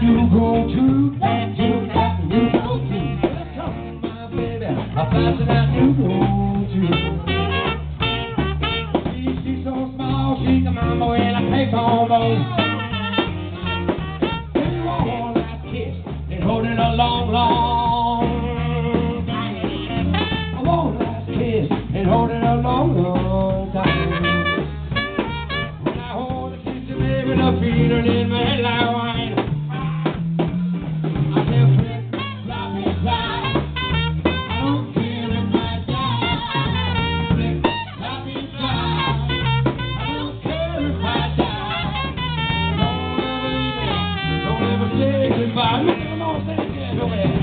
new go-to. That you got the new go-to. Come, my baby, I'm flashing that new go-to. She's so small, she can mambo in a payphone bowl. If you want one last kiss, then hold it a long, long time. I want a last kiss, and hold it a long, long time. When I hold a kiss, you baby, the feeling in my life. I can't flip, flop, and fly. I don't care if I die. Flip, flop, and fly. I don't care if I die. Don't ever say goodbye. Come on, say it again, go ahead.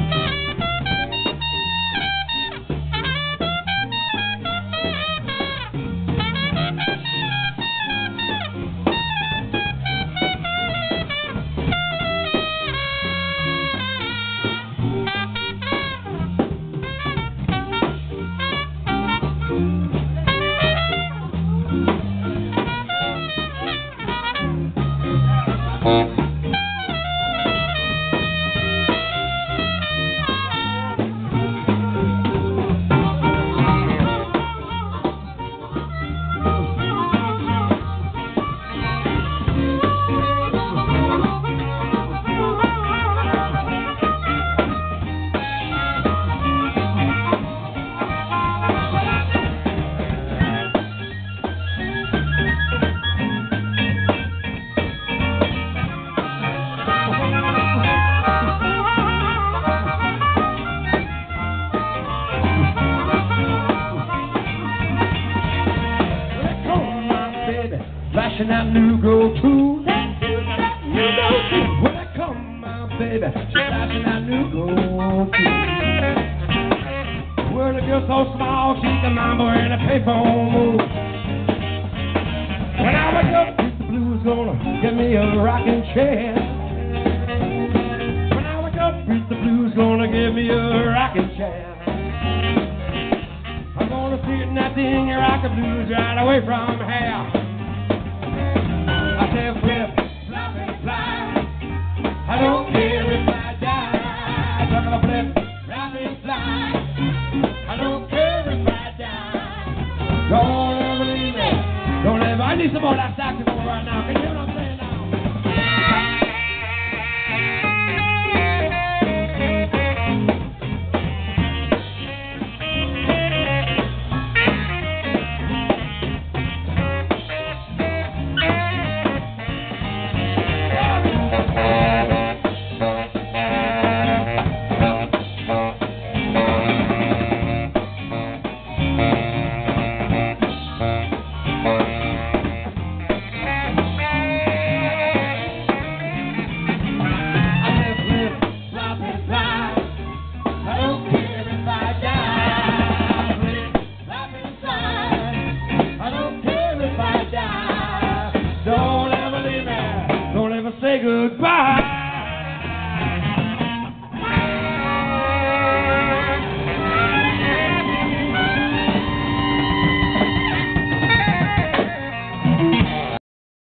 Flashing that new go-to. When I come, my baby, she's flashing that new go-to. Well, the girl so small, she can mambo in a payphone move. When I wake up, the blues gonna give me a rocking chair. When I wake up, the blues gonna give me a rocking chair. I'm gonna sit in that thing and rock the blues right away from here. I said flip, flop, and fly. I don't care if I die. I'm gonna flip, flop, and fly. I don't care if I die. Don't ever leave me. Don't ever. I need some more of that saxophone right now. Can you hear what I'm saying now? Say goodbye.